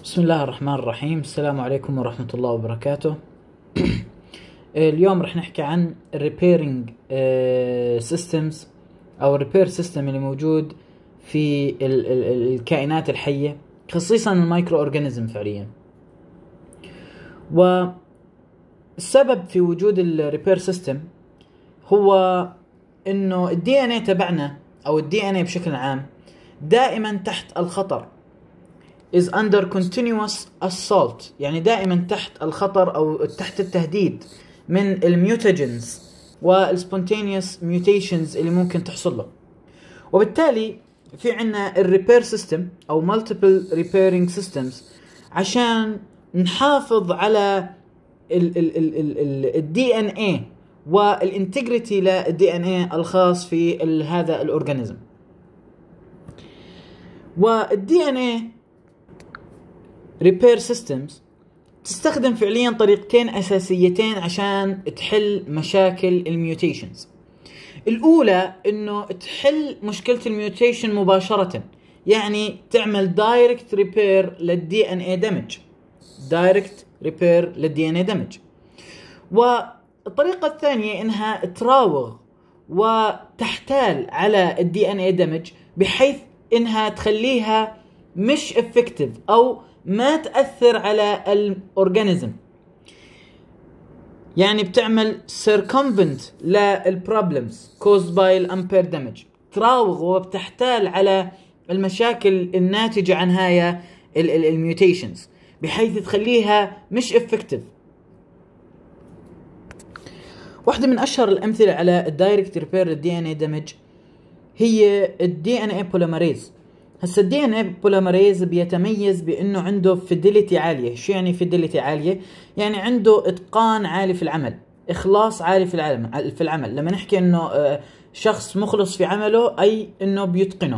بسم الله الرحمن الرحيم. السلام عليكم ورحمة الله وبركاته. اليوم رح نحكي عن الريبيرنج سيستمز أو الريبير سيستم اللي موجود في الكائنات الحية، خصيصا المايكرو أورجانيزم فعليا. والسبب في وجود الريبير سيستم هو إنه الدي ان اي تبعنا أو الدي ان اي بشكل عام دائما تحت الخطر، is under continuous assault، يعني دائما تحت الخطر أو تحت التهديد من الميوتاجنز والسبونتينيوس ميوتيشنز اللي ممكن تحصل له. وبالتالي في عنا الريبير سيستم أو multiple repairing systems عشان نحافظ على الدي ان اي والانتجريتي للدي ان اي الخاص في هذا الأورجانيزم. والدي ان اي ريبير سيستمز تستخدم فعليا طريقتين أساسيتين عشان تحل مشاكل الميوتيشنز. الأولى إنه تحل مشكلة الميوتيشن مباشرة، يعني تعمل دايركت ريبير للدي ان اي دامج، دايركت ريبير للدي ان اي دامج. والطريقة الثانية إنها تراوغ وتحتال على الدي ان اي دامج بحيث إنها تخليها مش افكتيف أو ما تأثر على الأورجانيزم، يعني بتعمل circumvent للبروبلمز caused by الامبير damage، تراوغ وبتحتال على المشاكل الناتجة عن هاي الميوتيشنز بحيث تخليها مش effective. واحدة من أشهر الأمثلة على الدايركت ريبير للدي ان اي دامج هي الدي ان اي بوليمريز. هسا الدي ان اي بوليمريز بيتميز بانه عنده فيديليتي عاليه. شو يعني فيديليتي عاليه؟ يعني عنده اتقان عالي في العمل، اخلاص عالي في العمل. لما نحكي انه شخص مخلص في عمله اي انه بيتقنه.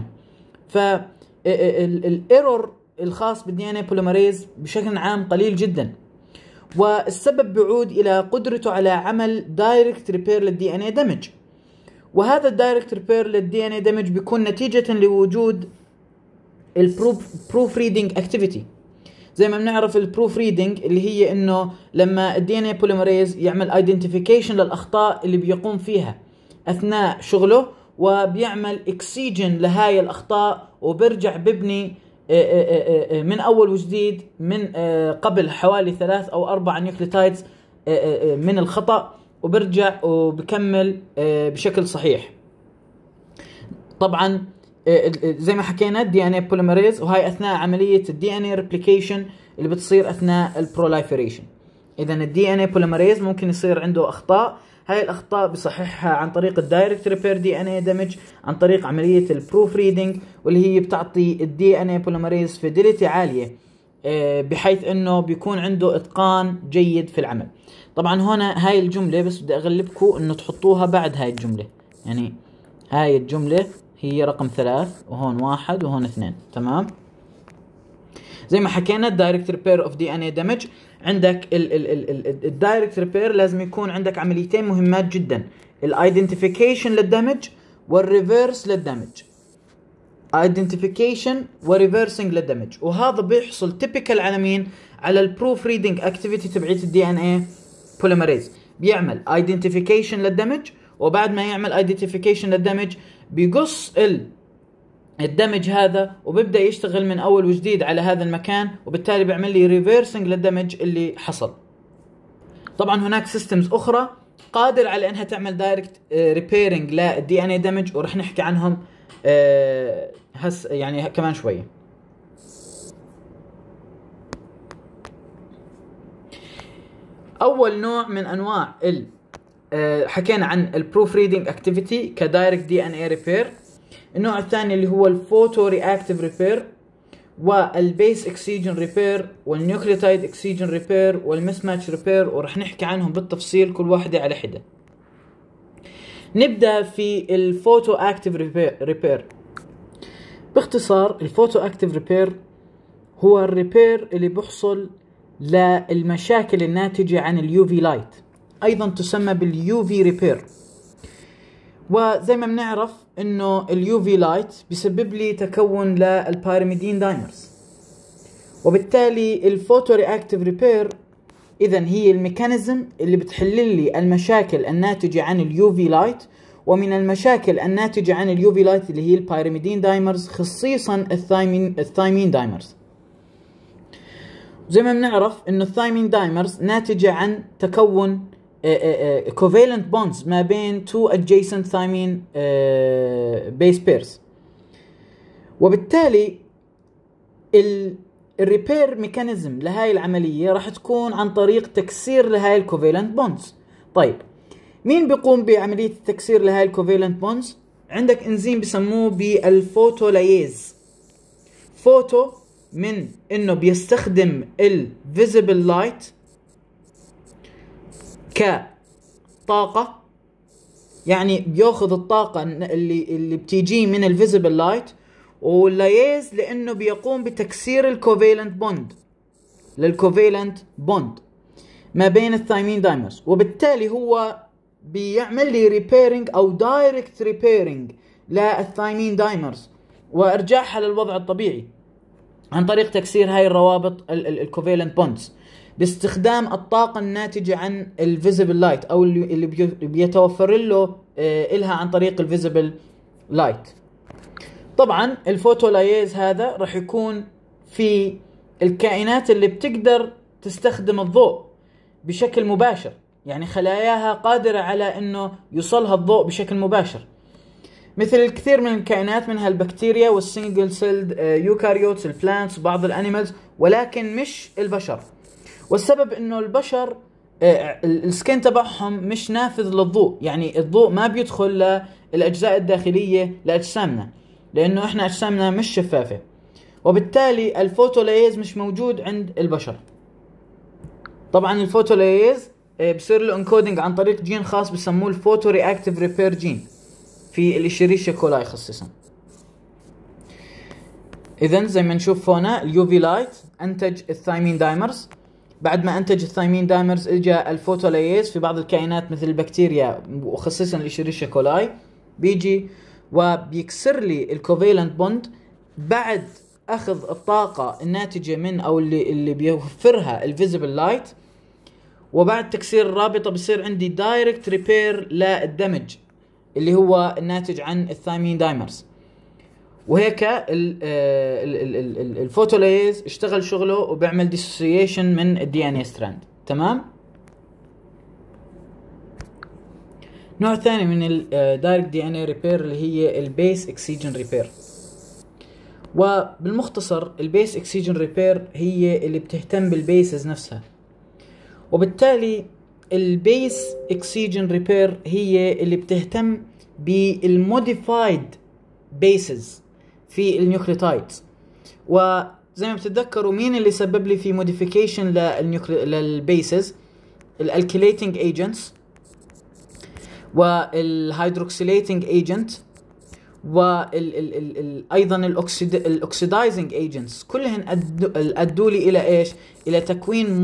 فالايرور الخاص بالدي ان اي بوليمريز بشكل عام قليل جدا، والسبب بيعود الى قدرته على عمل دايركت ريبير للدي ان اي دامج. وهذا الدايركت ريبير للدي ان اي دامج بيكون نتيجه لوجود البروف ريدنج اكتيفيتي. زي ما بنعرف البروف ريدنج اللي هي انه لما الدي ان اي بوليمريز يعمل ايدنتيفيكيشن للاخطاء اللي بيقوم فيها اثناء شغله، وبيعمل اكسيجن لهاي الاخطاء، وبرجع ببني من اول وجديد من قبل حوالي 3 أو 4 نيوكليوتايدز من الخطأ، وبرجع وبكمل بشكل صحيح. طبعا زي ما حكينا الدي ان اي بوليمريز، وهي اثناء عمليه الدي ان اي ريبليكيشن اللي بتصير اثناء البروليفريشن. اذا الدي ان اي بوليمريز ممكن يصير عنده اخطاء، هاي الاخطاء بصححها عن طريق الدايركت ريبير دي ان اي دامج، عن طريق عمليه البروف ريدنج، واللي هي بتعطي الدي ان اي بوليمريز فيديليتي عاليه بحيث انه بيكون عنده اتقان جيد في العمل. طبعا هنا هاي الجمله بس بدي اغلبكم انه تحطوها بعد هاي الجمله، يعني هاي الجمله هي رقم 3 وهون 1 وهون 2. تمام. زي ما حكينا الدايركت ريبير اوف دي ان اي دامج، عندك الدايركت ريبير لازم يكون عندك عمليتين مهمات جدا: الايدنتيفيكيشن للدامج والريفيرس للدامج. ايدنتيفيكيشن وريفيرسنج للدامج، وهذا بيحصل تيبيكال على مين؟ على البروف ريدنج اكتيفيتي تبعت الدي ان اي بوليمريز. بيعمل ايدنتيفيكيشن للدامج، وبعد ما يعمل ايدنتيفيكيشن للدامج بيقص الدمج هذا وبيبدأ يشتغل من أول وجديد على هذا المكان، وبالتالي بيعمل لي ريفيرسنج للدمج اللي حصل. طبعا هناك سيستمز أخرى قادر على أنها تعمل دايركت ريبيرنج للدي ان اي دمج، ورح نحكي عنهم يعني كمان شوية. أول نوع من أنواع حكينا عن البروف ريدنج اكتيفيتي كدايركت دي ان اي ريبير. النوع الثاني اللي هو الفوتو رياكتيف ريبير، والبيس اكسيجن ريبير، والنيوكليوتايد اكسيجن ريبير، والمس ماتش ريبير، ورح نحكي عنهم بالتفصيل كل واحدة على حدة. نبدأ في الفوتو اكتيف ريبير. باختصار الفوتو اكتيف ريبير هو الريبير اللي بيحصل للمشاكل الناتجة عن اليو في لايت، ايضا تسمى باليو في ريبير. وزي ما بنعرف انه اليو في لايت بيسبب لي تكون للبيرميدين دايمرز، وبالتالي الفوتو رياكتيف ريبير اذا هي الميكانيزم اللي بتحل لي المشاكل الناتجة عن اليو في لايت، ومن المشاكل الناتجة عن اليو في لايت اللي هي البيريميدين دايمرز، خصيصا الثايمين دايمرز. زي ما بنعرف انه الثايمين دايمرز ناتجة عن تكون covalent bonds ما بين two adjacent thymine base pairs، وبالتالي الريبير ميكانيزم لهاي العملية راح تكون عن طريق تكسير لهاي الكوفالنت بونز. طيب مين بيقوم بعملية التكسير لهاي الكوفالنت بونز؟ عندك انزيم بسموه بالفوتولييز. فوتو من انه بيستخدم الفيزيبل لايت كطاقة، يعني بياخذ الطاقة اللي بتيجي من الفيزيبل لايت، واللياز لانه بيقوم بتكسير الكوفالنت بوند للكوفالنت بوند ما بين الثايمين دايمرز، وبالتالي هو بيعمل لي ريبيرنج او دايركت ريبيرنج للثايمين دايمرز وارجاعها للوضع الطبيعي عن طريق تكسير هاي الروابط الكوفالنت بوندز باستخدام الطاقة الناتجة عن الفيزيبل لايت او اللي بيتوفر له إلها عن طريق الفيزيبل لايت. طبعا الفوتولييز هذا راح يكون في الكائنات اللي بتقدر تستخدم الضوء بشكل مباشر، يعني خلاياها قادرة على انه يوصلها الضوء بشكل مباشر، مثل الكثير من الكائنات منها البكتيريا والسنجل سيلد يوكاريوتس، البلانتس وبعض الانيمالز، ولكن مش البشر. والسبب انه البشر السكين تبعهم مش نافذ للضوء، يعني الضوء ما بيدخل للاجزاء الداخلية لاجسامنا لانه احنا اجسامنا مش شفافة، وبالتالي الفوتولييز مش موجود عند البشر. طبعا الفوتولييز بصير له انكودنج عن طريق جين خاص بسموه الفوتو رياكتيف ريبير جين في الاشيريشيا كولاي خصيصا. اذا زي ما نشوف هنا اليو في لايت انتج الثايمين دايمرز، بعد ما انتج الثايمين دايمرز اجى الفوتولييز في بعض الكائنات مثل البكتيريا وخصيصا الاشيريشيا كولاي، بيجي وبيكسر لي الكوفالنت بوند بعد اخذ الطاقة الناتجة من او اللي بيوفرها الفيزيبل لايت، وبعد تكسير الرابطة بصير عندي دايركت ريبير للدمج اللي هو الناتج عن الثايمين دايمرز. وهيك الفوتولييز اشتغل شغله وبيعمل ديسوسيشن من الدي ان اي ستراند. تمام. نوع ثاني من الدايركت دي ان اي ريبير اللي هي البيس اكسيجن ريبير، وبالمختصر البيس اكسيجن ريبير هي اللي بتهتم بالبيسز نفسها، وبالتالي البيس اكسيجن ريبير هي اللي بتهتم بالموديفايد بيسز في النيوكليوتايدز. وزي ما بتتذكروا مين اللي سبب لي في موديفيكيشن للبيسز؟ الالكيليتنج ايجنتس والهيدروكسيليتنج ايجنت وايضا الاكسيدايزنج ايجنتس، كلهن ادوا لي الى ايش؟ الى تكوين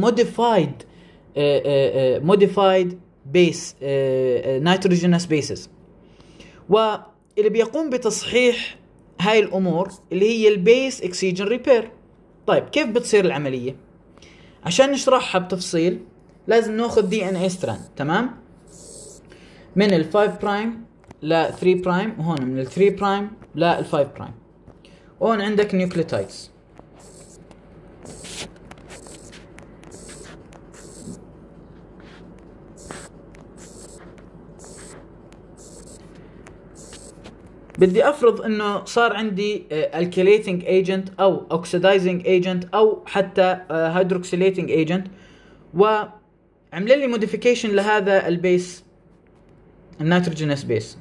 موديفايد بيس نيتروجينوس بيسز، واللي بيقوم بتصحيح هاي الامور اللي هي البيس اكسيجن ريبير. طيب كيف بتصير العمليه؟ عشان نشرحها بتفصيل لازم ناخذ دي ان اي ستراند. تمام. من ال 5 برايم ل 3 برايم، وهون من ال 3 برايم لل 5 برايم، وهون عندك نيوكليوتايدز. بدي افرض انه صار عندي alkylating agent او oxidizing agent او حتى hydroxylating agent، وعمل لي modification لهذا البيس النيتروجينوس بيس.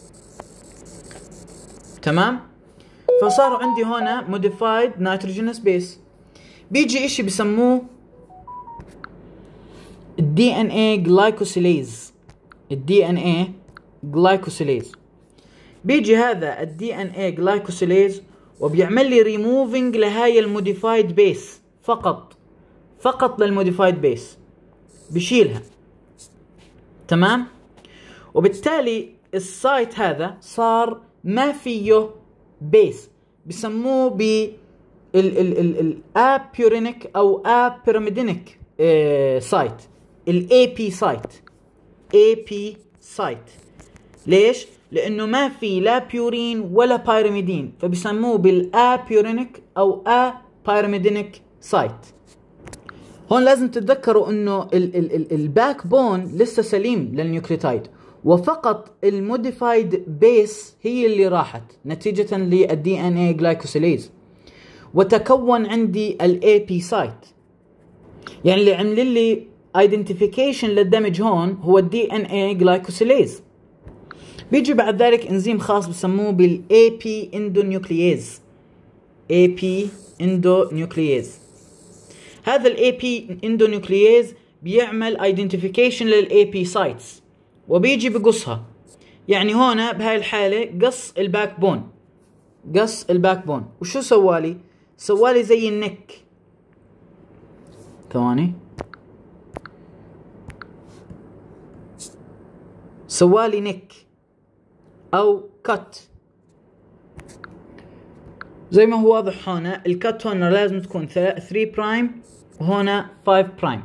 تمام. فصار عندي هنا modified nitrogenous base. بيجي اشي بسموه DNA glycosylase. DNA glycosylase بيجي هذا DNA glycosylase وبيعمل لي removing لهاي الموديفايد بيس، فقط للموديفايد بيس بشيلها. تمام. وبالتالي السايت هذا صار ما فيه بيس، بسموه الابيورينيك او ابيراميدينيك سايت، الاي بي سايت. اي بي سايت ليش؟ لانه ما في لا بيورين ولا بايرميدين، فبيسموه بالابيورينيك او ابيراميدينيك سايت. هون لازم تتذكروا انه الباك بون لسه سليم للنيوكليوتايد، وفقط الموديفايد بيس هي اللي راحت نتيجة للدي ان اي جلايكوسيليز، وتكون عندي الاي بي سايت. يعني اللي عمل لي ايدنتيفيكيشن للدمج هون هو الدي ان اي جلايكوسيليز. بيجي بعد ذلك انزيم خاص بسموه بالاي بي اندونيوكلييز. اي بي اندونيوكلييز. هذا الاي بي اندونيوكلييز بيعمل ايدنتيفيكيشن للاي بي سايتس وبيجي بقصها. يعني هون بهاي الحالة قص الباك بون، قص الباك بون. وشو سوالي؟ سوالي زي النك. ثواني، سوالي نك او كت. زي ما هو واضح هنا الكت هنا لازم تكون 3 برايم وهنا 5 برايم.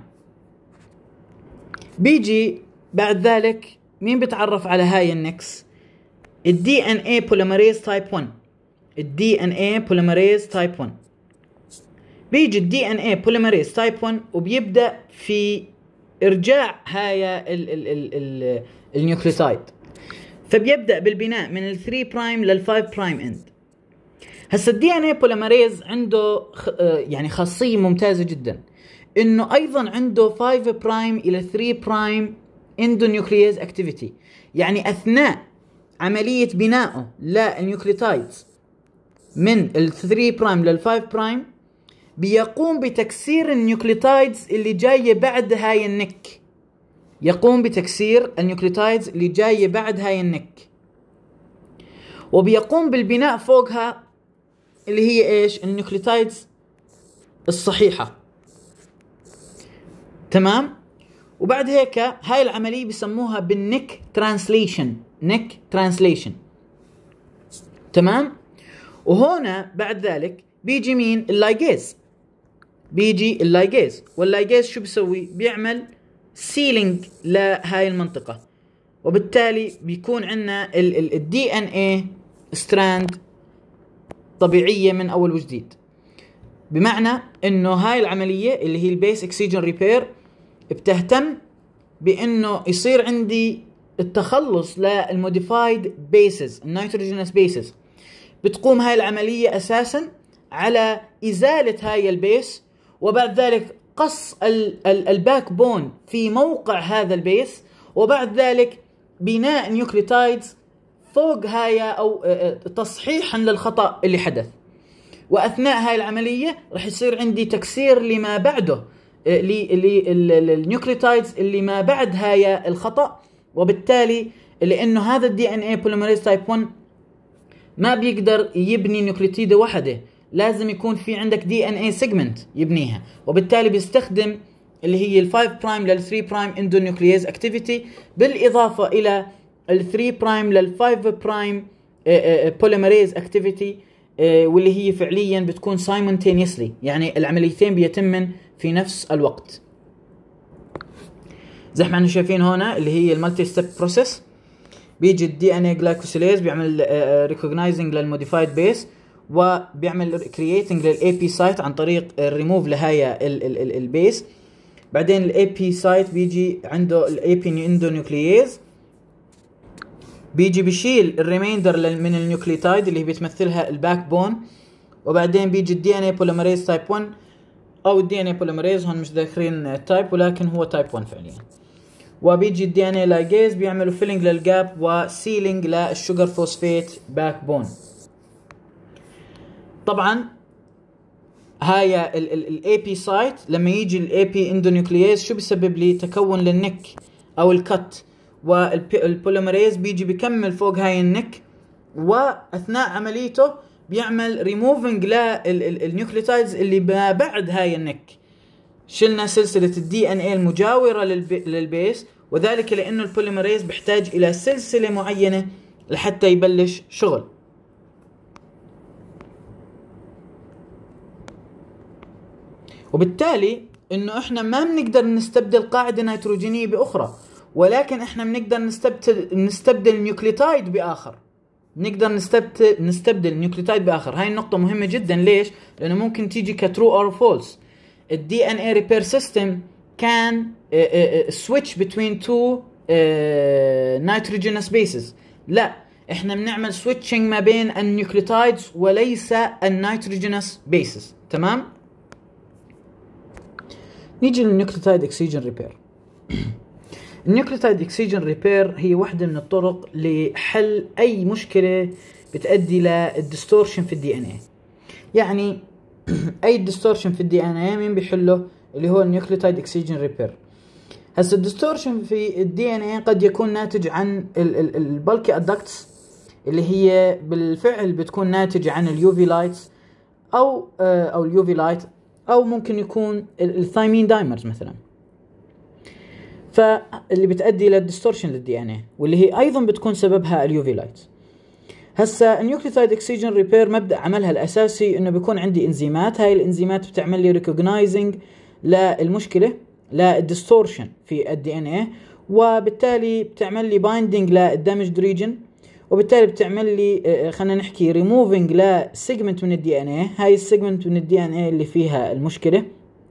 بيجي بعد ذلك مين بتعرف على هاي النكس؟ الدي ان اي بوليمريز تايب 1. الدي ان اي بوليمريز تايب 1. بيجي الدي ان اي بوليمريز تايب 1 وبيبدا في ارجاع هاي النيوكليوتايد، فبيبدا بالبناء من ال 3 برايم لل 5 برايم اند. هسا الدي ان اي بوليمريز عنده يعني خاصيه ممتازه جدا، انه ايضا عنده 5 برايم الى 3 برايم اندونيوكلييز اكتيفيتي. يعني اثناء عمليه بنائه للنيوكليوتايدز من ال 3 برايم لل 5 برايم بيقوم بتكسير النيوكليوتايدز اللي جايه بعد هاي النك. يقوم بتكسير النيوكليوتايدز اللي جايه بعد هاي النك، وبيقوم بالبناء فوقها اللي هي ايش؟ النيوكليوتايدز الصحيحه. تمام؟ وبعد هيك هاي العمليه بسموها بالنك ترانسليشن. نك ترانسليشن. تمام؟ وهنا بعد ذلك بيجي مين؟ اللايجيز. بيجي اللايجيز، واللايجيز شو بيسوي؟ بيعمل سيلينج لهاي المنطقة، وبالتالي بيكون عندنا الدي ان اي ستراند طبيعية من اول وجديد. بمعنى انه هاي العملية اللي هي البيس اكسيجن ريبير بتهتم بانه يصير عندي التخلص للموديفايد بيسز، النيتروجينس بيسز. بتقوم هاي العملية اساسا على ازالة هاي البيس، وبعد ذلك قص الباك بون في موقع هذا البيس، وبعد ذلك بناء نيوكليوتايدز فوق هاي او تصحيحا للخطأ اللي حدث. واثناء هاي العملية راح يصير عندي تكسير لما بعده، للنيوكليوتايدز اللي ما بعد هاي الخطأ. وبالتالي لانه هذا الدي ان اي بوليمريز تايب 1 ما بيقدر يبني نيوكليوتيدة واحدة، لازم يكون في عندك دي ان اي سيجمنت يبنيها، وبالتالي بيستخدم اللي هي ال 5 برايم لل 3 برايم اندونيوكلييز اكتيفيتي، بالاضافه الى ال 3 برايم لل 5 برايم بوليمريز اكتيفيتي، واللي هي فعليا بتكون سايمونتينيسلي، يعني العمليتين بيتمن في نفس الوقت. زي ما احنا شايفين هنا اللي هي المالتي ستيب بروسيس. بيجي الدي ان اي جلايكوسيليز بيعمل ريكوجنايزنج للموديفايد بيس، وبيعمل كرييتنج للاي بي سايت عن طريق الريموف لهاي البيس. بعدين الاي بي سايت بيجي عنده الاي بي اندونيوكلييز، بيجي بيشيل الريميندر من النيوكليوتايد اللي بتمثلها الباك بون. وبعدين بيجي الدي ان اي بوليمريز تايب 1 او الدي ان اي بوليمريز، هون مش ذاكرين تايب ولكن هو تايب 1 فعليا. وبيجي الدي ان اي لايجيز بيعملوا فيلينج للجاب وسيلينج للشوجر فوسفيت باك بون. طبعا هاي الاي بي سايت لما يجي الاي بي اندونيوكلييز شو بيسبب لي؟ تكون للنك او الكت، والبوليمريز بيجي بيكمل فوق هاي النك، واثناء عمليته بيعمل ريموفنج للنيوكليوتايدز اللي ما بعد هاي النك. شلنا سلسلة الدي ان اي المجاورة للبيس، وذلك لانه البوليمريز بيحتاج الى سلسلة معينة لحتى يبلش شغل. وبالتالي انه احنا ما بنقدر نستبدل قاعدة نيتروجينية باخرى، ولكن احنا بنقدر نستبدل نيوكليوتايد باخر. نقدر نستبدل نيوكليوتايد باخر. هاي النقطة مهمة جدا. ليش؟ لانه ممكن تيجي كترو اور فولس. الدي ان اي ريبير سيستم كان switch between two nitrogenous bases. لا، احنا بنعمل switching ما بين النيوكليوتايدز وليس النيتروجينوس بيسز. تمام؟ نيجي للنيوكليوتايد اكسيجن ريبير. النيوكليوتايد اكسيجن ريبير هي واحدة من الطرق لحل اي مشكلة بتؤدي للديستورشن في الدي ان اي. يعني اي ديستورشن في الدي ان اي مين بيحله؟ اللي هو النيوكليوتايد اكسيجن ريبير. هسه الديستورشن في الدي ان اي قد يكون ناتج عن البلكي ادكتس اللي هي بالفعل بتكون ناتجة عن اليو في لايتس او اليو في لايت، او ممكن يكون الثايمين دايمرز مثلا، فاللي بتؤدي للديستورشن للدي ان اي، واللي هي ايضا بتكون سببها اليو في لايت. هسا النيوكليوتايد اكسيجن ريبير مبدا عملها الاساسي انه بيكون عندي انزيمات. هاي الانزيمات بتعمل لي ريكوجنايزنج للمشكله، للديستورشن في الدي ان اي، وبالتالي بتعمل لي بايندينج للدامجد ريجن، وبالتالي بتعمل لي خلينا نحكي ريموفينج لسيجمنت من الدي ان اي. هاي السيجمنت من الدي ان اي اللي فيها المشكله،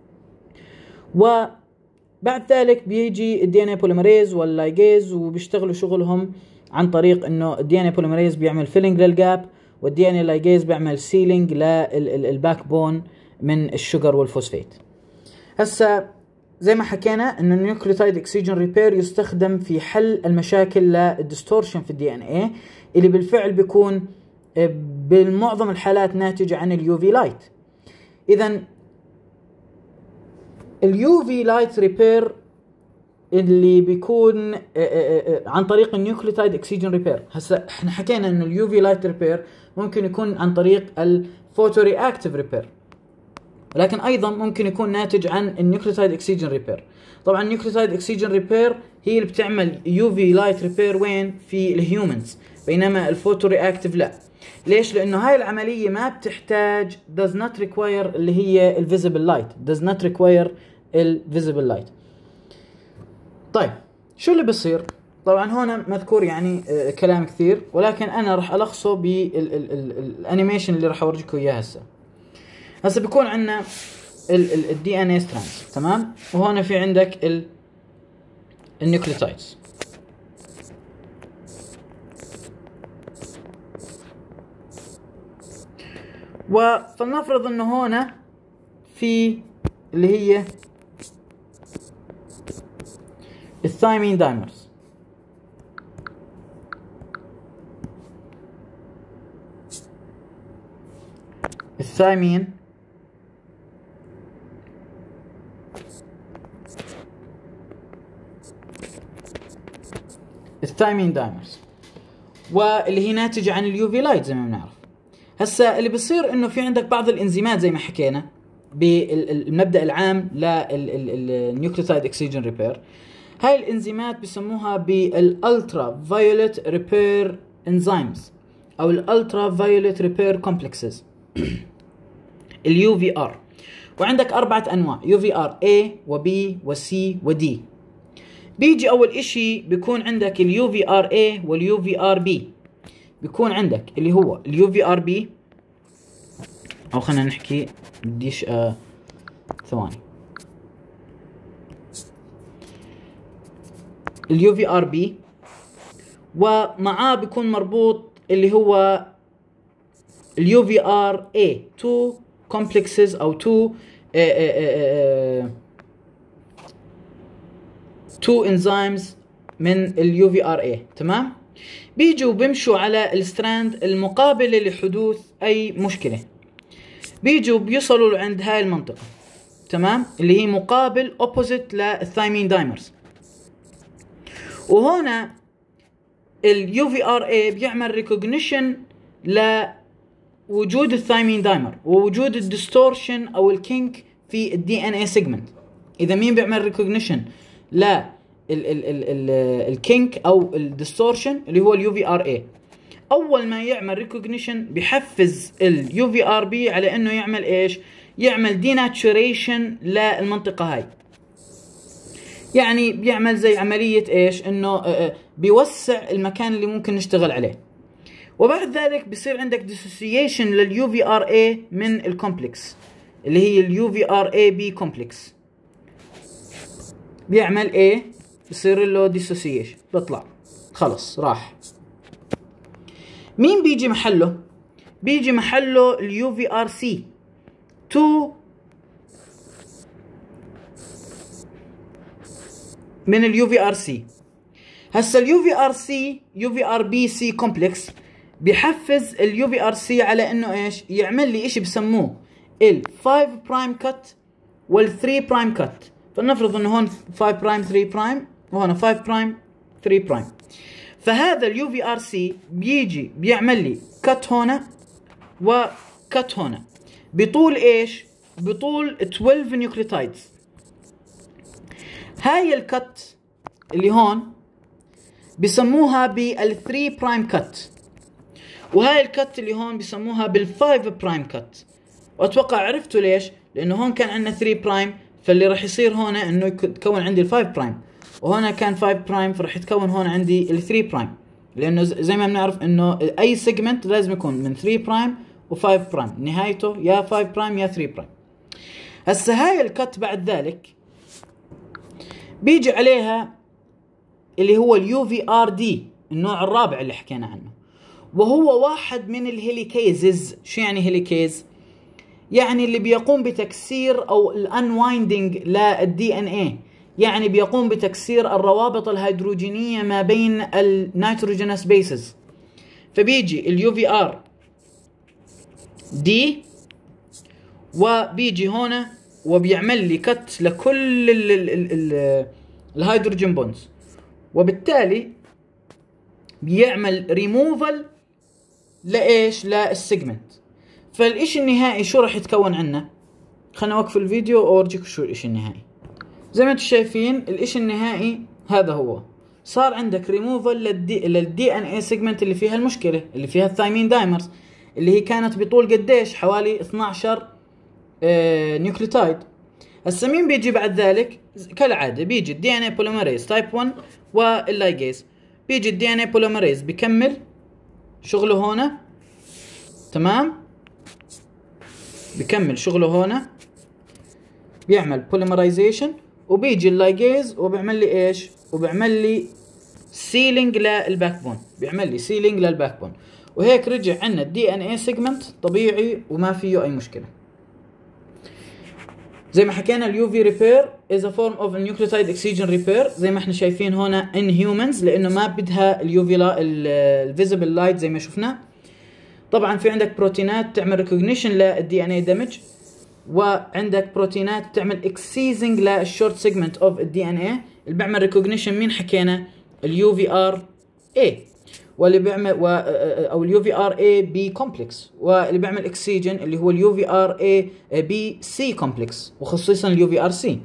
وبعد ذلك بيجي الدي ان اي بوليمريز واللايجيز وبيشتغلوا شغلهم عن طريق انه الدي ان اي بوليمريز بيعمل فيلينج للجاب، والدي ان اي لايجيز بيعمل سيلينج للباك بون من الشجر والفوسفيت. هسا زي ما حكينا انه النيوكليوتايد اكسيجن ريبير يستخدم في حل المشاكل للديستورشن في الدي ان اي اللي بالفعل بيكون بالمعظم الحالات ناتجة عن اليو في لايت. اذا اليو في لايت ريبير اللي بيكون عن طريق النيوكليوتايد اكسيجن ريبير. هسا احنا حكينا انه اليو في لايت ريبير ممكن يكون عن طريق الفوتو رياكتيف ريبير، لكن ايضا ممكن يكون ناتج عن النيوكليوتايد اكسيجن ريبير. طبعا النيوكليوتايد اكسيجن ريبير هي اللي بتعمل يو في لايت ريبير وين؟ في الهيومنز، بينما الفوتو رياكتيف لا. ليش؟ لانه هاي العمليه ما بتحتاج does not require اللي هي الفيزيبل لايت، does not require الفيزيبل لايت. طيب شو اللي بيصير؟ طبعا هون مذكور يعني كلام كثير، ولكن انا راح الخصه بالانيميشن اللي راح اورجيكم اياه هسه. هسه بيكون عندنا الدي ان اي ستراندز، تمام؟ وهون في عندك النيوكليوتايدز. فلنفرض انه هون في اللي هي الثايمين دايمرز. الثايمين دايمرز، واللي هي ناتجة عن اليو في لايت زي ما بنعرف. هسا اللي بصير انه في عندك بعض الانزيمات زي ما حكينا بالمبدأ العام للنيوكليوتايد اكسيجن ريبير. هاي الانزيمات بسموها بالالترا فايوليت ريبير انزيمز او الالترا فايوليت ريبير كومبلكسز، اليو في ار. وعندك 4 انواع، يو في ار A وB وC وD. بيجي اول اشي بيكون عندك اليو في ار A واليو في ار B. بيكون عندك اللي هو اليو في ار B، او خلينا نحكي بديش ثواني، اليو في ار بي، ومعاه بيكون مربوط اللي هو اليو في ار اي، 2 كومبلكسز او 2 انزيمز من اليو في ار اي. تمام؟ بيجوا بيمشوا على الستراند المقابله لحدوث اي مشكله، بيجوا بيوصلوا عند هاي المنطقه، تمام؟ اللي هي مقابل اوبوزيت للثايمين دايمرز. وهنا اليو في ار اي بيعمل ريكوجنيشن لوجود الثايمين دايمر ووجود الديستورشن او الكينك في الدي ان اي سيجمنت. اذا مين بيعمل ريكوجنيشن لا الكينك او الديستورشن اللي هو اليو في ار اي. اول ما يعمل ريكوجنيشن بيحفز اليو في ار بي على انه يعمل ايش؟ يعمل ديناتشوريشن للمنطقة هاي. يعني بيعمل زي عملية ايش؟ انه بيوسع المكان اللي ممكن نشتغل عليه. وبعد ذلك بصير عندك ديسوسيشن لليو في ار اي من الكومبلكس اللي هي اليو في ار اي بي كومبلكس. بيعمل ايه؟ بصير له ديسوسيشن، بطلع خلص راح. مين بيجي محله؟ بيجي محله اليو في ار سي 2 من اليو في ار سي. هسا اليو في ار سي يو في ار بي سي كومبلكس بيحفز اليو في ار سي على انه ايش؟ يعمل لي اشي بسموه ال 5 برايم كت وال 3 برايم كت. فلنفرض انه هون 5 برايم 3 برايم وهون 5 برايم 3 برايم. فهذا اليو في ار سي بيجي بيعمل لي كت هنا وكت هنا بطول ايش؟ بطول 12 نيوكليوتايدز. هاي الكت اللي هون بسموها بال 3 برايم كت، وهاي الكت اللي هون بسموها بال 5 برايم كت. واتوقع عرفتوا ليش؟ لانه هون كان عندنا 3 برايم، فاللي راح يصير هون انه يتكون عندي ال 5 برايم، وهنا كان 5 برايم فراح يتكون هون عندي ال 3 برايم. لانه زي ما بنعرف انه اي سيجمنت لازم يكون من 3 برايم و5 برايم، نهايته يا 5 برايم يا 3 برايم. هسه هاي الكت بعد ذلك بيجي عليها اللي هو اليو في ار دي، النوع الرابع اللي حكينا عنه، وهو واحد من الهيليكيزز. شو يعني هيليكيز؟ يعني اللي بيقوم بتكسير او الانوايندنج للدي ان اي، يعني بيقوم بتكسير الروابط الهيدروجينية ما بين النيتروجينوس بيسز. فبيجي اليو في ار دي وبيجي هنا وبيعمل لي كت لكل الهيدروجين بونز، وبالتالي بيعمل ريموفال لايش؟ للسيجمنت. فالاشي النهائي شو راح يتكون عنا؟ خلنا اوقف الفيديو واورجيكم شو الاشي النهائي. زي ما انتم شايفين الاشي النهائي هذا هو، صار عندك ريموفال للدي ان اي سيجمنت اللي فيها المشكله، اللي فيها الثايمين دايمرز، اللي هي كانت بطول قديش؟ حوالي 12 نيوكليوتايد. هسه مين بيجي بعد ذلك؟ كالعاده بيجي الدي ان اي بوليمريز تايب 1 واللايجيز. بيجي الدي ان اي بوليمريز بكمل شغله هنا، تمام؟ بكمل شغله هنا، بيعمل بوليمرايزيشن، وبيجي اللايجيز وبيعمل لي ايش؟ وبيعمل لي سيلينج للباك بون، بيعمل لي سيلينج للباك بون. وهيك رجع عندنا الدي ان اي سيجمنت طبيعي وما فيه اي مشكله. زي ما حكينا اليو في ريبير is a form of a nucleotide excision repair، زي ما احنا شايفين هنا in humans، لانه ما بدها اليو في الفيزبل لايت زي ما شفنا. طبعا في عندك بروتينات تعمل ريكوجنيشن للدي ان اي دامج، وعندك بروتينات تعمل اكسيزنج للشورت سيجمنت اوف الدي ان اي. اللي بيعمل ريكوجنيشن مين حكينا؟ اليو في ار اي، واللي بيعمل او اليو في ار اي بي كومبلكس، واللي بيعمل اكسيجن اللي هو اليو في ار اي بي سي كومبلكس، وخصوصا اليو في ار سي.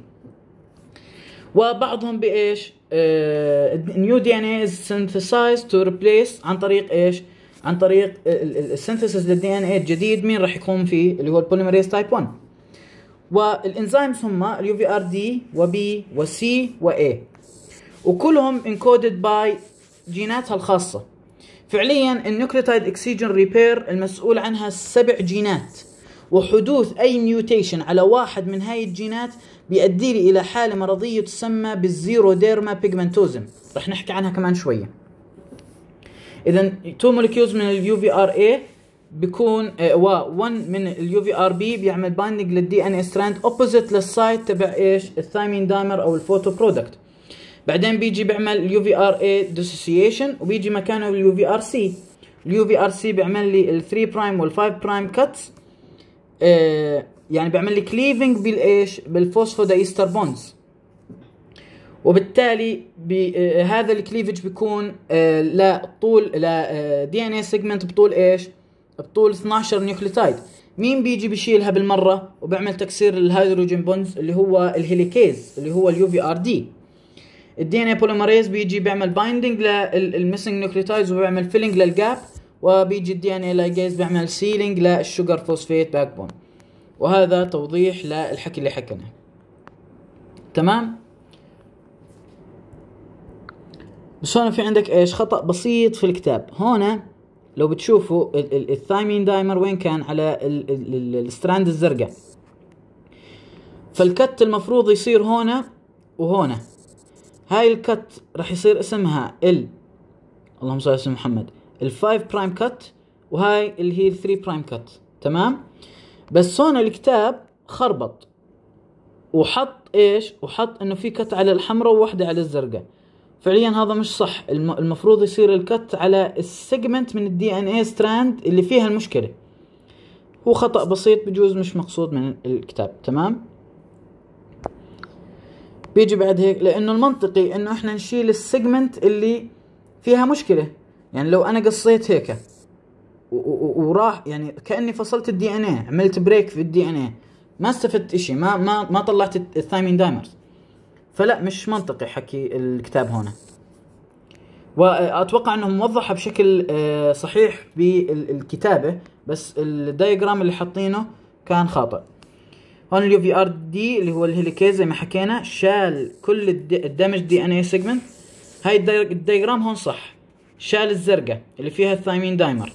وبعضهم بايش؟ نيو دي ان اي از سينثسايزد تو ريبليس عن طريق ايش؟ عن طريق السينثيسيس للدي ان اي الجديد. مين راح يقوم فيه؟ اللي هو البوليمريز تايب 1. والانزيمز هم اليو في ار دي وبي وسي واي، وكلهم انكودد باي جيناتها الخاصه. فعليا النيوكليوتايد اكسيجن ريبير المسؤول عنها 7 جينات، وحدوث اي ميوتيشن على واحد من هاي الجينات بيؤدي لي الى حاله مرضيه تسمى بالزيروديرما بيجمنتوزم، رح نحكي عنها كمان شويه. اذا 2 مولكيولز من اليو في ار اي بيكون و1 من اليو في ار بي بيعمل بايندنج للدي ان اي ستراند اوبوزيت للسايت تبع ايش؟ الثايمين دايمر او الفوتو برودكت. بعدين بيجي بيعمل اليو في ار اي ديسوسيشن، وبيجي مكانه اليو في ار سي. اليو في ار سي بيعمل لي ال 3 برايم وال 5 برايم كاتس، يعني بيعمل لي كليفنج بالايش؟ بالفوسفودايستر بونز. وبالتالي هذا الكليفج بيكون لطول دي ان اي سيجمنت بطول ايش؟ بطول 12 نيوكليوتايد. مين بيجي بيشيلها بالمره وبيعمل تكسير الهيدروجين بونز اللي هو الهيليكيز اللي هو اليو في ار دي. الدي ان اي بوليمريز بيجي بيعمل بايندنج للميسنج نيوكليوتايدز وبيعمل فيلينج للجاب، وبيجي الدي ان اي لايجيز بيعمل سيلينج للشوجر فوسفيت باك بون. وهذا توضيح للحكي اللي حكيناه. تمام. بس هون في عندك ايش خطأ بسيط في الكتاب. هون لو بتشوفوا الثايمين دايمر وين كان على الستراند الزرقاء، فالكت المفروض يصير هنا وهنا. هاي الكت راح يصير اسمها اللهم صل على سيدنا محمد ال5 برايم كت، وهاي اللي هي 3 برايم كت. تمام. بس هون الكتاب خربط وحط ايش، وحط انه في كت على الحمراء وواحدة على الزرقاء. فعليا هذا مش صح. المفروض يصير الكت على السيجمنت من الدي ان اي ستراند اللي فيها المشكلة. هو خطأ بسيط بجوز مش مقصود من الكتاب. تمام. بيجي بعد هيك، لانه المنطقي انه احنا نشيل السيجمنت اللي فيها مشكلة. يعني لو انا قصيت هيك وراح، يعني كأني فصلت الدي ان اي، عملت بريك في الدي ان اي، ما استفدت اشي، ما طلعت الثايمين دايمرز. فلا، مش منطقي حكي الكتاب هنا. واتوقع انه موضحها بشكل صحيح بالكتابة، بس الدايجرام اللي حاطينه كان خاطئ. هون اليو في ار دي اللي هو الهيليكيز زي ما حكينا، شال كل الدمج دي ان اي سيجمنت. هاي الدايجرام هون صح، شال الزرقاء اللي فيها الثايمين دايمر،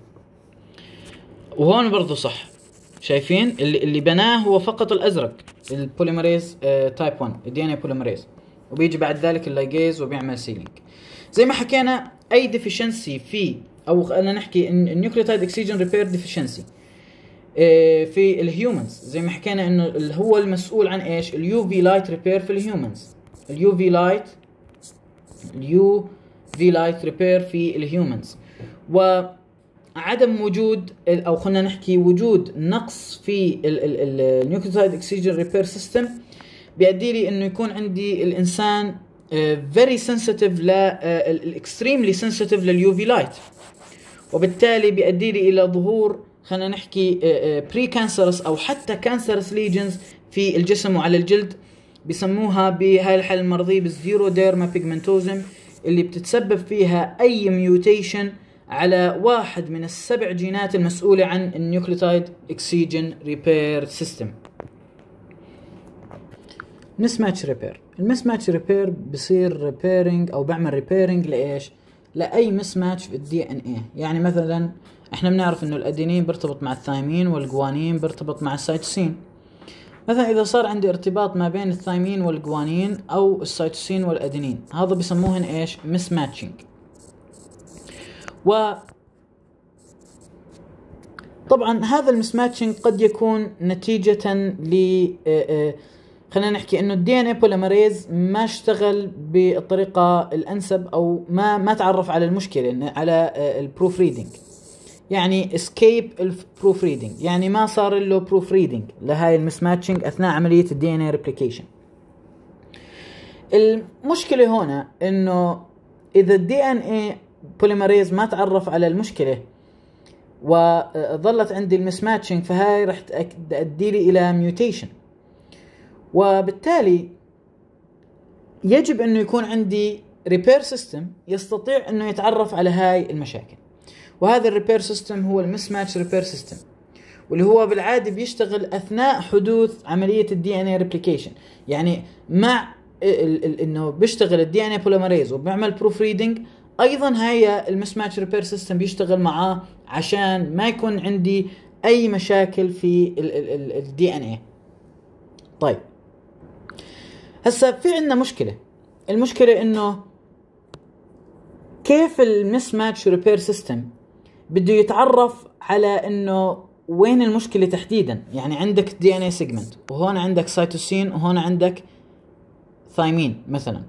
وهون برضو صح. شايفين اللي بناه هو فقط الازرق، البوليمريز تايب 1 الدي ان اي بوليمريز، وبيجي بعد ذلك اللايجيز وبيعمل سيلينج. زي ما حكينا اي ديفيشنسي في، او خلينا نحكي النيوكليوتايد اكسجين ريبير ديفيشنسي في الهيومنز، زي ما حكينا انه هو المسؤول عن ايش، اليو في لايت ريبير في الهيومنز. اليو في لايت ريبير في الهيومنز. وعدم وجود، او خلينا نحكي وجود نقص في النيوكليوتايد اكسجين ريبير سيستم بيؤدي لي انه يكون عندي الانسان very sensitive extremely sensitive لليو في لايت، وبالتالي بيؤدي لي الى ظهور خلينا نحكي بري كانسرس او حتى كانسرس ليجنز في الجسم وعلى الجلد. بيسموها بهاي الحالة المرضية بالزيروديرما بيجمنتوزم، اللي بتتسبب فيها اي ميوتيشن على واحد من السبع جينات المسؤولة عن النيوكليوتايد اكسجين ريبير سيستم. مسماتش ريبير. المسماتش ريبير بصير ريبيرنج او بعمل ريبيرنج لايش؟ لاي مسماتش في الدي ان اي. يعني مثلا احنا بنعرف انه الادينين بيرتبط مع الثايمين، والجوانين بيرتبط مع السيتوسين. مثلا اذا صار عندي ارتباط ما بين الثايمين والجوانين او السيتوسين والادينين، هذا بسموهن ايش؟ مسماتشنج. و طبعا هذا المسماتشنج قد يكون نتيجة ل خلينا نحكي انه الدي ان اي بوليمريز ما اشتغل بالطريقة الانسب، او ما تعرف على المشكلة على البروف ريدنج. يعني اسكيب البروف ريدنج، يعني ما صار له بروف ريدنج لهاي المسماتشنج اثناء عملية الدي ان اي ريبليكيشن. المشكلة هنا انه اذا الدي ان اي بوليمريز ما تعرف على المشكلة وظلت عندي المسماتشنج، فهاي رح تؤدي لي الى ميوتيشن، وبالتالي يجب انه يكون عندي ريبير سيستم يستطيع انه يتعرف على هاي المشاكل. وهذا الريبير سيستم هو المسماتش ريبير سيستم، واللي هو بالعاده بيشتغل اثناء حدوث عمليه الدي ان اي ريبليكيشن. يعني مع انه بيشتغل الدي ان اي بوليمريز وبيعمل بروف ريدنج، ايضا هاي المسماتش ريبير سيستم بيشتغل معاه عشان ما يكون عندي اي مشاكل في الدي ان اي. طيب هسا في عندنا مشكلة. المشكلة انه كيف المسماتش ريبير سيستم بده يتعرف على انه وين المشكلة تحديدا. يعني عندك دي ان اي سيجمنت، وهون عندك سيتوسين، وهون عندك ثايمين مثلا.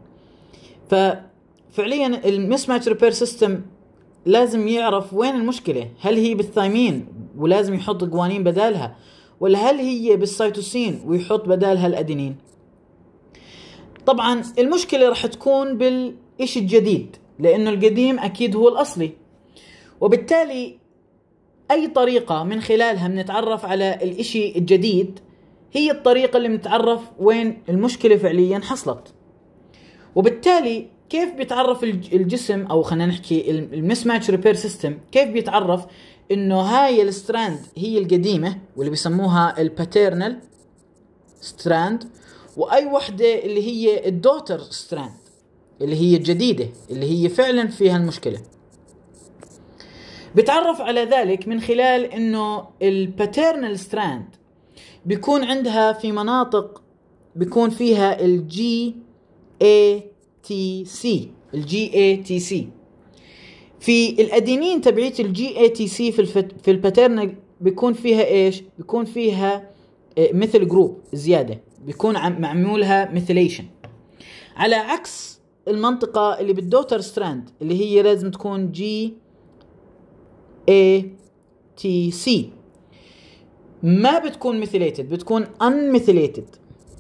ففعليا المسماتش ريبير سيستم لازم يعرف وين المشكلة. هل هي بالثايمين ولازم يحط جوانين بدالها، ولا هل هي بالسيتوسين ويحط بدالها الادينين؟ طبعا المشكلة رح تكون بالإشي الجديد، لأنه القديم أكيد هو الأصلي. وبالتالي أي طريقة من خلالها بنتعرف على الإشي الجديد هي الطريقة اللي بنتعرف وين المشكلة فعليا حصلت. وبالتالي كيف بيتعرف الجسم، أو خلينا نحكي المسماتش ريبير سيستم، كيف بيتعرف انه هاي الستراند هي القديمة واللي بيسموها الباترنال ستراند، واي وحدة اللي هي الدوتر ستراند اللي هي الجديدة اللي هي فعلا فيها المشكلة. بتعرف على ذلك من خلال انه الباترنال ستراند بيكون عندها في مناطق بيكون فيها الجي اي تي سي. الجي اي تي سي في الادينين تبعيت الجي اي تي سي في الباترنال بيكون فيها ايش؟ بيكون فيها مثل جروب زيادة، بيكون معمولها ميثيليشن، على عكس المنطقة اللي بالدوتر ستراند اللي هي لازم تكون جي اي تي سي، ما بتكون ميثيليتد، بتكون unmethylated.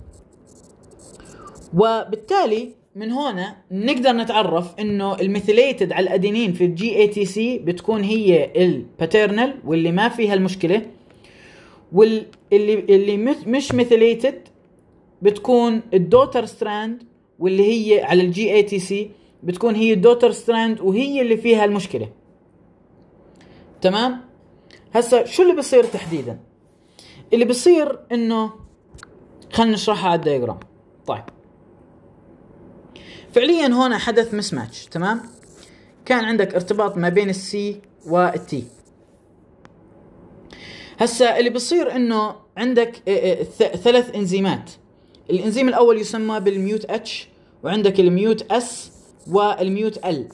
وبالتالي من هنا نقدر نتعرف انه الميثيليتد على الادينين في الجي اي تي سي بتكون هي الباترنال واللي ما فيها المشكلة، واللي مش ميثيليتد بتكون الدوتر ستراند واللي هي على الجي اي تي سي بتكون هي الدوتر ستراند وهي اللي فيها المشكلة. تمام؟ هسا شو اللي بصير تحديدا؟ اللي بصير انه خلينا نشرحها على الدياجرام. طيب فعليا هنا حدث مسماتش. تمام؟ كان عندك ارتباط ما بين السي والتي. هسا اللي بصير انه عندك ثلاث انزيمات. الانزيم الاول يسمى بالميوت اتش، وعندك الميوت اس والميوت ال.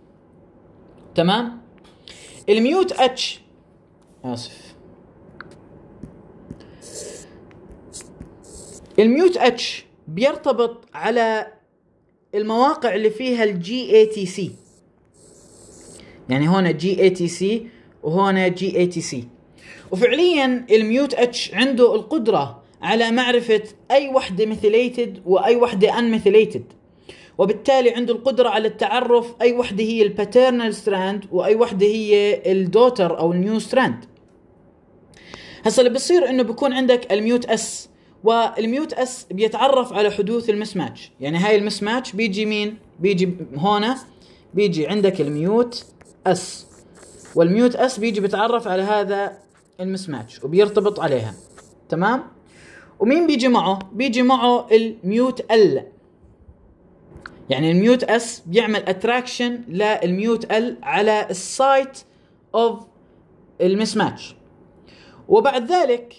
تمام؟ الميوت اتش الميوت اتش بيرتبط على المواقع اللي فيها الجي اي تي سي، يعني هنا جي اي تي سي وهنا جي اي تي سي. وفعليا الميوت اتش عنده القدرة على معرفة اي وحدة ميثيليتد واي وحدة ان ميثيليتد، وبالتالي عنده القدرة على التعرف اي وحدة هي الباترنال ستراند واي وحدة هي الدوتر او النيو ستراند. هسا اللي بصير انه بيكون عندك الميوت اس، والميوت اس بيتعرف على حدوث المسماتش. يعني هاي المسماتش بيجي مين؟ بيجي هنا، بيجي عندك الميوت اس، والميوت اس بيجي بيتعرف على هذا المسماتش وبيرتبط عليها. تمام؟ ومين بيجي معه؟ بيجي معه الميوت ال. يعني الميوت اس بيعمل اتراكشن للميوت ال على السايت اوف المسماتش. وبعد ذلك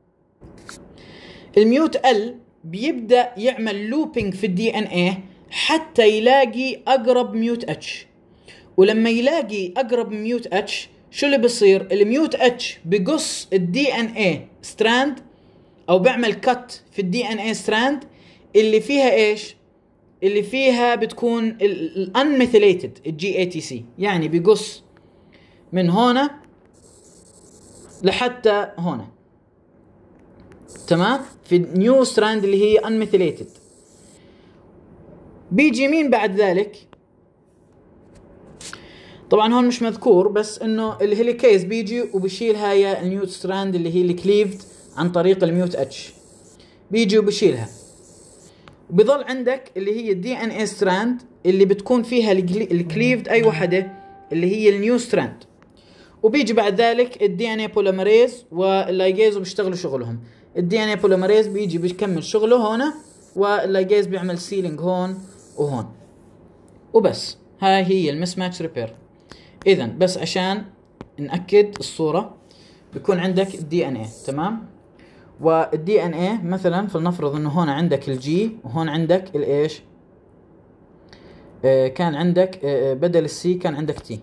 الميوت ال بيبدأ يعمل لوبينج في الدي ان اي حتى يلاقي اقرب ميوت اتش. ولما يلاقي اقرب ميوت اتش شو اللي بيصير؟ الميوت اتش بيقص الدي ان اي ستراند او بيعمل كت في الدي ان اي ستراند اللي فيها ايش؟ اللي فيها بتكون الانميثيليتد الجي اي تي سي، يعني بيقص من هنا لحتى هنا. تمام؟ في نيو ستراند اللي هي unmethylated. بيجي مين بعد ذلك؟ طبعا هون مش مذكور، بس انه الهيليكيز بيجي وبشيل هاي النيو ستراند اللي هي الكليفد عن طريق الميوت اتش، بيجي وبشيلها. وبيظل عندك اللي هي الدي ان اي ستراند اللي بتكون فيها الكليفد اي وحده اللي هي النيو ستراند. وبيجي بعد ذلك الدي ان اي بوليمريز واللايجيز وبيشتغلوا شغلهم. الدي ان اي بوليمريز بيجي بيكمل شغله هنا، واللايجيز بيعمل سيلينج هون وهون. وبس هاي هي المسماتش ريبير. اذا بس عشان نأكد الصورة، بيكون عندك الدي ان اي. تمام؟ والدي ان اي مثلا فلنفرض انه هون عندك الجي وهون عندك الايش، كان عندك بدل السي كان عندك تي،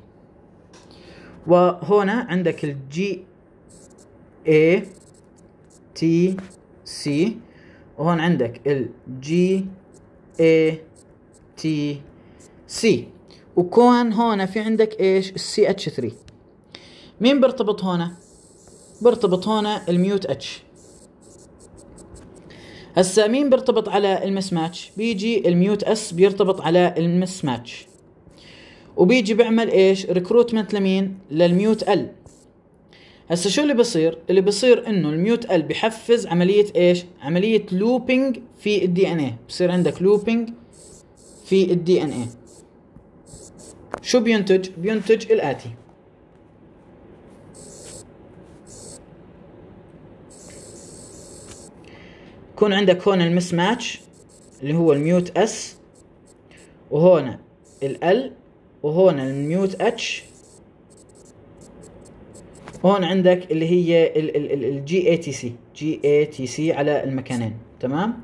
وهنا عندك الجي اي تي سي، وهون عندك الجي اي تي سي، وكون هنا في عندك ايش؟ السي اتش 3. مين بيرتبط هنا؟ بيرتبط هنا الميوت اتش. هسا مين بيرتبط على المسماتش؟ بيجي الميوت اس بيرتبط على المسماتش، وبيجي بيعمل ايش؟ ريكروتمنت لمين؟ للميوت ال. هسا شو اللي بصير؟ اللي بصير انه الميوت ال بيحفز عملية ايش؟ عملية لوبينج في الدي ان اي. بصير عندك لوبينج في الدي ان اي. شو بينتج؟ بينتج الاتي. بيكون عندك هون المس ماتش اللي هو الميوت اس، وهون ال وهون الميوت اتش، هون عندك اللي هي الجي اي تي سي، جي اي تي سي على المكانين. تمام.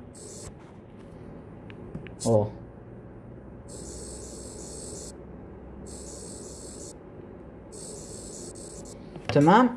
تمام.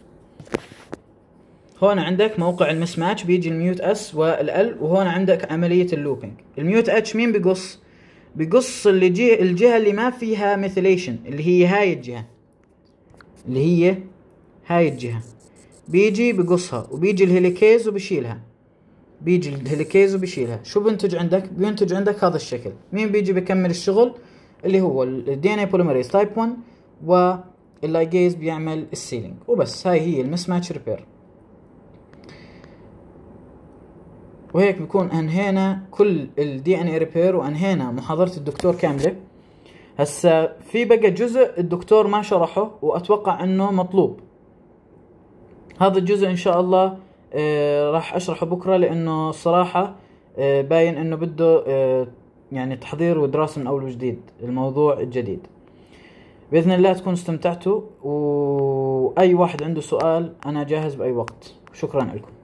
هون عندك موقع المس ماتش بيجي الميوت اس والال، وهون عندك عملية اللوبينج. الميوت اتش مين بيقص؟ بيقص الجهة اللي ما فيها ميثيليشن، اللي هي هاي الجهة، اللي هي هاي الجهة بيجي بقصها، وبيجي الهيليكيز وبشيلها، بيجي الهيليكيز وبشيلها. شو بينتج عندك؟ بينتج عندك هذا الشكل. مين بيجي بيكمل الشغل؟ اللي هو الدي ان اي بوليمريز تايب 1 واللايجيز بيعمل السيلينج وبس. هاي هي المس ماتش ريبير. وهيك بكون انهينا كل الدي ان اي ريبير، وانهينا محاضرة الدكتور كاملة. هسا في بقى جزء الدكتور ما شرحه واتوقع انه مطلوب. هذا الجزء ان شاء الله راح اشرحه بكرة، لانه الصراحة باين انه بده يعني تحضير ودراسة من اول وجديد الموضوع الجديد. باذن الله تكونوا استمتعتوا، واي واحد عنده سؤال انا جاهز باي وقت. شكرا لكم.